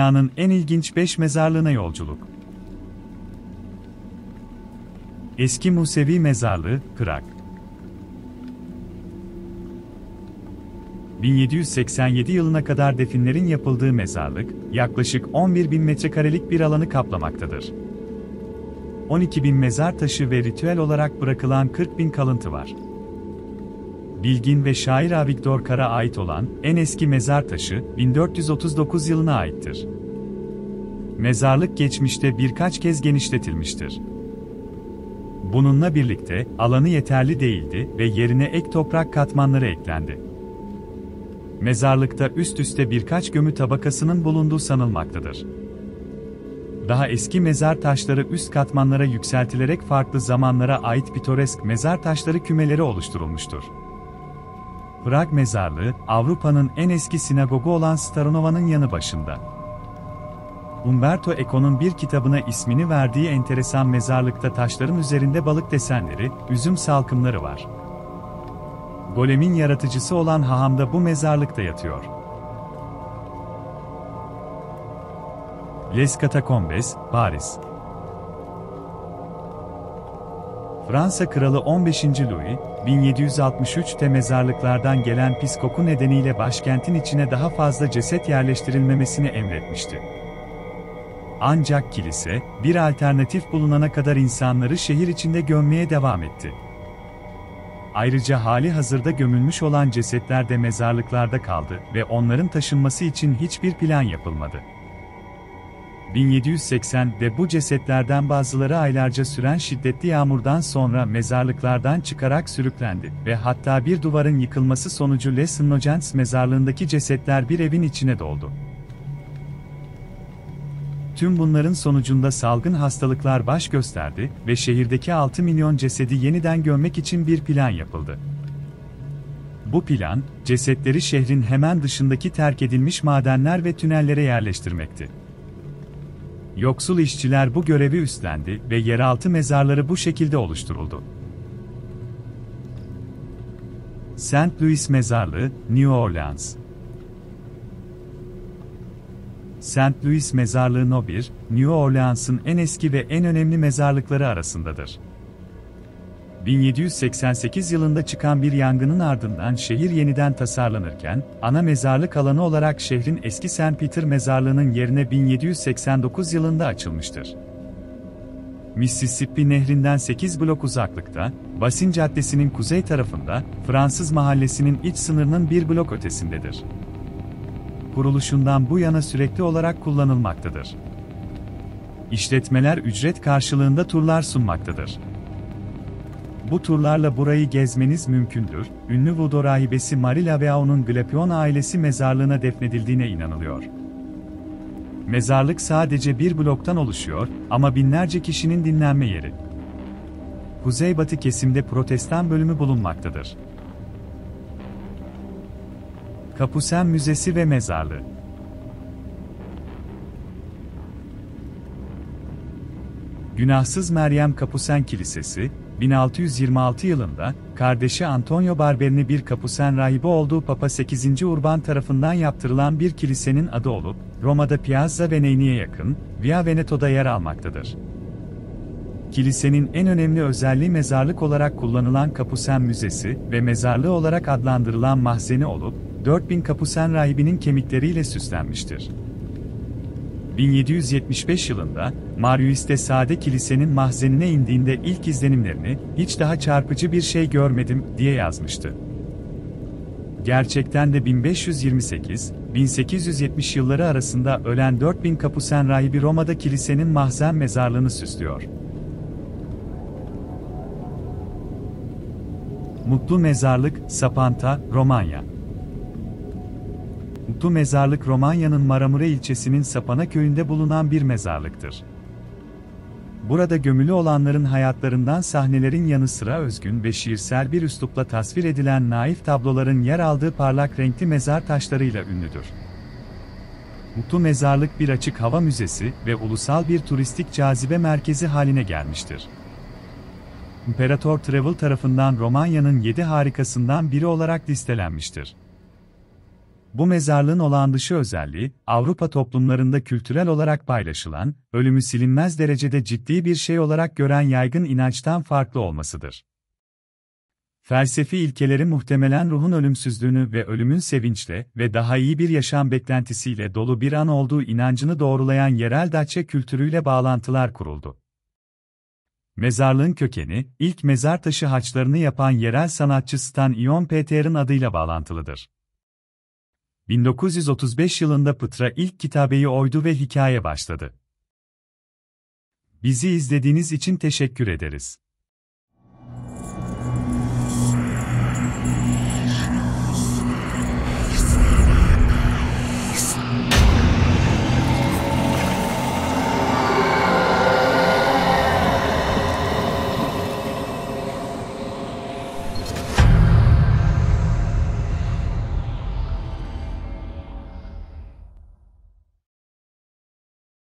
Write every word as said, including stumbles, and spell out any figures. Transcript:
Dünyanın en ilginç beş mezarlığına yolculuk. Eski Musevi Mezarlığı, Prag. bin yedi yüz seksen yedi yılına kadar definlerin yapıldığı mezarlık, yaklaşık on bir bin metrekarelik bir alanı kaplamaktadır. on iki bin mezar taşı ve ritüel olarak bırakılan kırk bin kalıntı var. Bilgin ve şair Avigdor Kar'a ait olan en eski mezar taşı, bin dört yüz otuz dokuz yılına aittir. Mezarlık geçmişte birkaç kez genişletilmiştir. Bununla birlikte, alanı yeterli değildi ve yerine ek toprak katmanları eklendi. Mezarlıkta üst üste birkaç gömü tabakasının bulunduğu sanılmaktadır. Daha eski mezar taşları üst katmanlara yükseltilerek farklı zamanlara ait pitoresk mezar taşları kümeleri oluşturulmuştur. Prag Mezarlığı, Avrupa'nın en eski sinagogu olan Staronova'nın yanı başında. Umberto Eco'nun bir kitabına ismini verdiği enteresan mezarlıkta taşların üzerinde balık desenleri, üzüm salkımları var. Golemin yaratıcısı olan haham da bu mezarlıkta yatıyor. Les Catacombes, Paris. Fransa Kralı on beşinci Louis, bin yedi yüz altmış üçte mezarlıklardan gelen pis koku nedeniyle başkentin içine daha fazla ceset yerleştirilmemesini emretmişti. Ancak kilise, bir alternatif bulunana kadar insanları şehir içinde gömmeye devam etti. Ayrıca hali hazırda gömülmüş olan cesetler de mezarlıklarda kaldı ve onların taşınması için hiçbir plan yapılmadı. bin yedi yüz seksende bu cesetlerden bazıları aylarca süren şiddetli yağmurdan sonra mezarlıklardan çıkarak sürüklendi ve hatta bir duvarın yıkılması sonucu Les Innocents mezarlığındaki cesetler bir evin içine doldu. Tüm bunların sonucunda salgın hastalıklar baş gösterdi ve şehirdeki altı milyon cesedi yeniden gömmek için bir plan yapıldı. Bu plan, cesetleri şehrin hemen dışındaki terk edilmiş madenler ve tünellere yerleştirmekti. Yoksul işçiler bu görevi üstlendi ve yeraltı mezarları bu şekilde oluşturuldu. Saint Louis Mezarlığı, New Orleans. Saint Louis Mezarlığı No bir, New Orleans'ın en eski ve en önemli mezarlıkları arasındadır. bin yedi yüz seksen sekiz yılında çıkan bir yangının ardından şehir yeniden tasarlanırken, ana mezarlık alanı olarak şehrin eski Saint Peter Mezarlığı'nın yerine bin yedi yüz seksen dokuz yılında açılmıştır. Mississippi Nehri'nden sekiz blok uzaklıkta, Basin Caddesi'nin kuzey tarafında, Fransız Mahallesi'nin iç sınırının bir blok ötesindedir. Kuruluşundan bu yana sürekli olarak kullanılmaktadır. İşletmeler ücret karşılığında turlar sunmaktadır. Bu turlarla burayı gezmeniz mümkündür. Ünlü Voodoo rahibesi Marie Laveau'nun Glapion ailesi mezarlığına defnedildiğine inanılıyor. Mezarlık sadece bir bloktan oluşuyor ama binlerce kişinin dinlenme yeri. Kuzeybatı kesimde Protestan bölümü bulunmaktadır. Kapusen Müzesi ve Mezarlığı. Günahsız Meryem Kapusen Kilisesi, bin altı yüz yirmi altı yılında, kardeşi Antonio Barberini bir Kapusen rahibi olduğu Papa sekizinci Urban tarafından yaptırılan bir kilisenin adı olup, Roma'da Piazza Veneti'ye yakın, Via Veneto'da yer almaktadır. Kilisenin en önemli özelliği mezarlık olarak kullanılan Kapusen Müzesi ve mezarlığı olarak adlandırılan mahzeni olup, dört bin Kapusen rahibinin kemikleriyle süslenmiştir. bin yedi yüz yetmiş beş yılında, Marius de Sade kilisenin mahzenine indiğinde ilk izlenimlerini, "Hiç daha çarpıcı bir şey görmedim," diye yazmıştı. Gerçekten de bin beş yüz yirmi sekiz bin sekiz yüz yetmiş yılları arasında ölen dört bin Kapusen rahibi Roma'da kilisenin mahzen mezarlığını süslüyor. Mutlu Mezarlık, Sapanta, Romanya. Mutlu Mezarlık Romanya'nın Maramure ilçesinin Sapana köyünde bulunan bir mezarlıktır. Burada gömülü olanların hayatlarından sahnelerin yanı sıra özgün ve şiirsel bir üslupla tasvir edilen naif tabloların yer aldığı parlak renkli mezar taşlarıyla ünlüdür. Mutlu Mezarlık bir açık hava müzesi ve ulusal bir turistik cazibe merkezi haline gelmiştir. İmperator Travel tarafından Romanya'nın yedi harikasından biri olarak listelenmiştir. Bu mezarlığın olağan dışı özelliği, Avrupa toplumlarında kültürel olarak paylaşılan, ölümü silinmez derecede ciddi bir şey olarak gören yaygın inançtan farklı olmasıdır. Felsefi ilkeleri muhtemelen ruhun ölümsüzlüğünü ve ölümün sevinçle ve daha iyi bir yaşam beklentisiyle dolu bir an olduğu inancını doğrulayan yerel Datça kültürüyle bağlantılar kuruldu. Mezarlığın kökeni, ilk mezar taşı haçlarını yapan yerel sanatçı Stan Ion Peter'in adıyla bağlantılıdır. bin dokuz yüz otuz beş yılında Pıtra ilk kitabeyi oydu ve hikaye başladı. Bizi izlediğiniz için teşekkür ederiz.